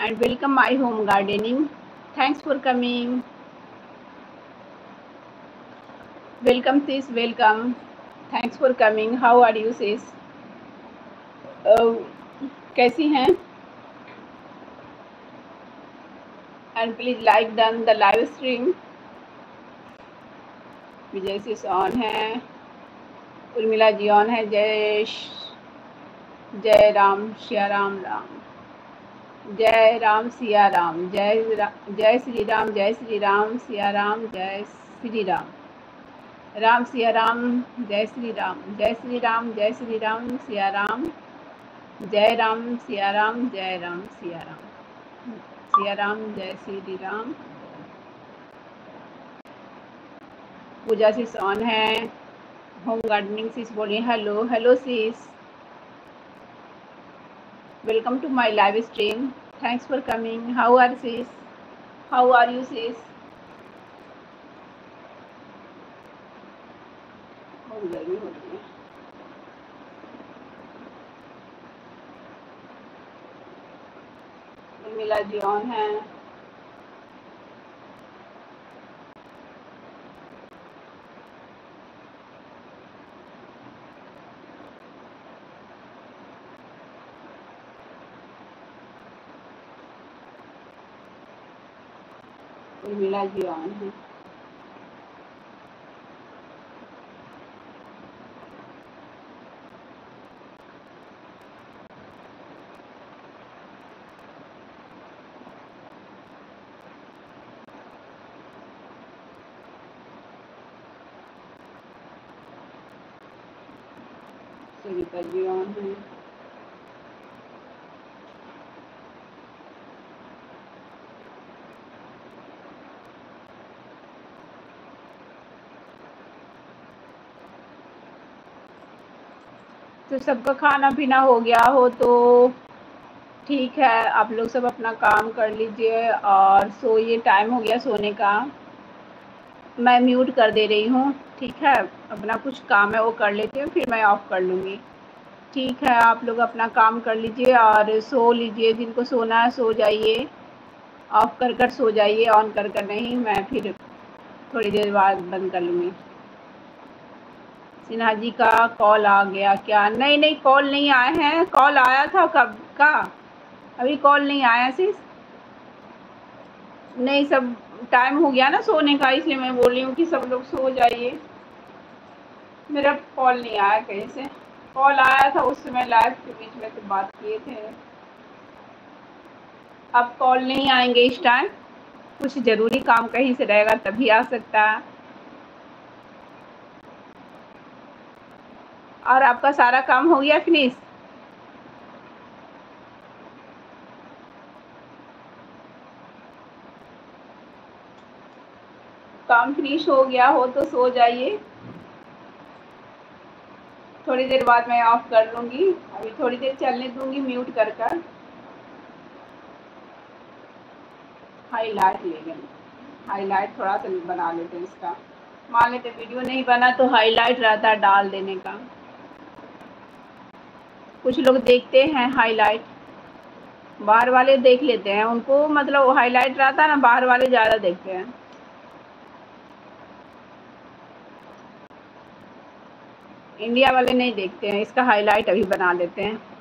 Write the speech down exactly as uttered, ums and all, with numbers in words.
and welcome my home gardening. Thanks for coming. Welcome sis, welcome. Thanks for coming. How are you sis? Uh, कैसी हैं? And please like done the live stream. Vijay sis on है, Urmila ji on है, जय जय राम सिया राम राम, जय राम सिया राम, जय रा, जय श्री राम, जय श्री राम, सिया राम, जय श्री राम, राम सिया राम, जय श्री राम, जय श्री राम, जय श्री राम, सिया राम, जय राम सिया राम, जय राम सिया राम, सिया राम, जय श्री राम। पूजा सिस ऑन है, होम गार्डनिंग सिस बोलिए hello hello sis, welcome to my live stream. Thanks for coming. How are sis? How are you sis? बहुत गर्मी हो रही है। उर्मिला जी ऑन है, उर्मिला जी ऑन है। सुनीता जी ऑन है। तो सबका खाना पीना हो गया हो तो ठीक है, आप लोग सब अपना काम कर लीजिए और सोइए, टाइम हो गया सोने का। मैं म्यूट कर दे रही हूँ, ठीक है, अपना कुछ काम है वो कर लेती हूँ, फिर मैं ऑफ कर लूँगी। ठीक है, आप लोग अपना काम कर लीजिए और सो लीजिए, जिनको सोना है सो जाइए, ऑफ कर कर सो जाइए, ऑन कर कर नहीं, मैं फिर थोड़ी देर बाद बंद कर लूँगी। सिन्हा जी का कॉल आ गया क्या? नहीं नहीं, कॉल नहीं आए हैं। कॉल आया था कब का? अभी कॉल नहीं आया सिस। नहीं, सब टाइम हो गया ना सोने का, इसलिए मैं बोल रही हूँ कि सब लोग सो जाइए। मेरा कॉल नहीं आया कहीं से। कॉल आया था उस समय लाइव के बीच में तो बात किए थे। अब कॉल नहीं आएंगे इस टाइम, कुछ ज़रूरी काम कहीं से रहेगा तभी आ सकता है। और आपका सारा काम हो गया फिनिश? काम फिनिश हो गया हो तो सो जाइए, थोड़ी देर बाद मैं ऑफ कर लूँगी। अभी थोड़ी देर चलने दूँगी म्यूट कर कर। हाईलाइट ले लेंगे, हाईलाइट थोड़ा सा बना लेते हैं इसका। मान लेते वीडियो नहीं बना तो हाईलाइट रहता है डाल देने का। कुछ लोग देखते हैं हाईलाइट, बाहर वाले देख लेते हैं, उनको मतलब हाईलाइट रहता है ना, बाहर वाले ज़्यादा देखते हैं। इंडिया वाले नहीं देखते हैं, इसका हाईलाइट अभी बना देते हैं।